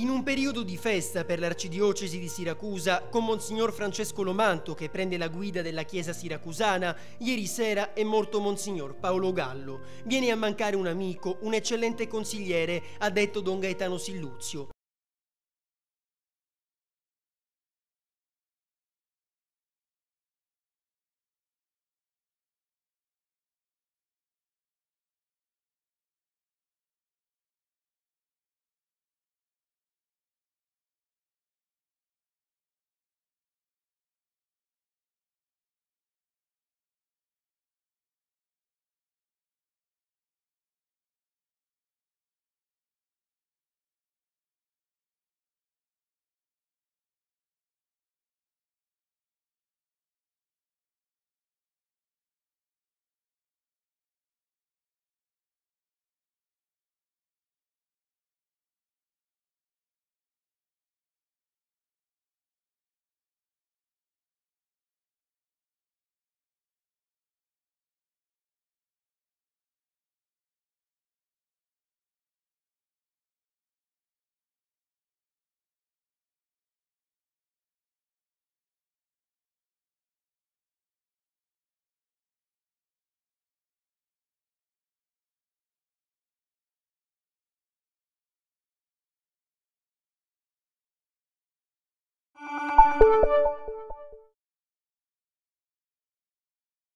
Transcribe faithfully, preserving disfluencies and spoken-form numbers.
In un periodo di festa per l'Arcidiocesi di Siracusa, con Monsignor Francesco Lomanto che prende la guida della Chiesa siracusana, ieri sera è morto Monsignor Paolo Gallo. Viene a mancare un amico, un eccellente consigliere, ha detto Don Gaetano Silluzio.